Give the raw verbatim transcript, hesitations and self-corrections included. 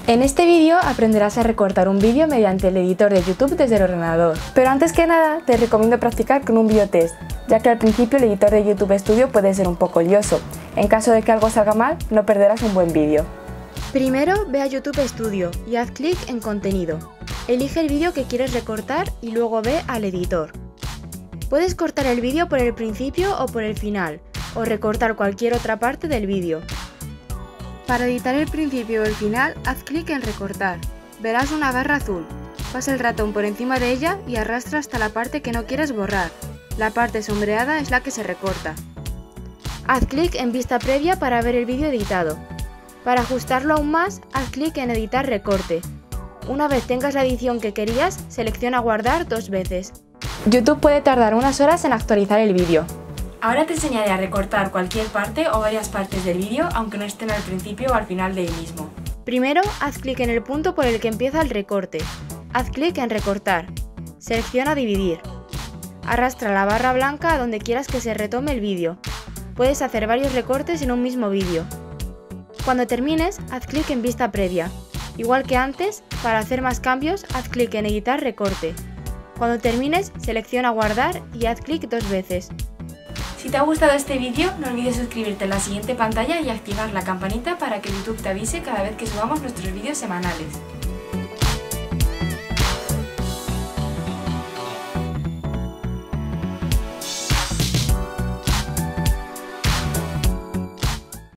En este vídeo aprenderás a recortar un vídeo mediante el editor de YouTube desde el ordenador. Pero antes que nada, te recomiendo practicar con un videotest, ya que al principio el editor de YouTube Studio puede ser un poco lioso. En caso de que algo salga mal, no perderás un buen vídeo. Primero, ve a YouTube Studio y haz clic en Contenido. Elige el vídeo que quieres recortar y luego ve al editor. Puedes cortar el vídeo por el principio o por el final, o recortar cualquier otra parte del vídeo. Para editar el principio o el final, haz clic en Recortar. Verás una barra azul. Pasa el ratón por encima de ella y arrastra hasta la parte que no quieres borrar. La parte sombreada es la que se recorta. Haz clic en Vista previa para ver el vídeo editado. Para ajustarlo aún más, haz clic en Editar recorte. Una vez tengas la edición que querías, selecciona Guardar dos veces. YouTube puede tardar unas horas en actualizar el vídeo. Ahora te enseñaré a recortar cualquier parte o varias partes del vídeo, aunque no estén al principio o al final del mismo. Primero, haz clic en el punto por el que empieza el recorte. Haz clic en Recortar. Selecciona Dividir. Arrastra la barra blanca a donde quieras que se retome el vídeo. Puedes hacer varios recortes en un mismo vídeo. Cuando termines, haz clic en Vista previa. Igual que antes, para hacer más cambios, haz clic en Editar recorte. Cuando termines, selecciona Guardar y haz clic dos veces. Si te ha gustado este vídeo, no olvides suscribirte en la siguiente pantalla y activar la campanita para que YouTube te avise cada vez que subamos nuestros vídeos semanales.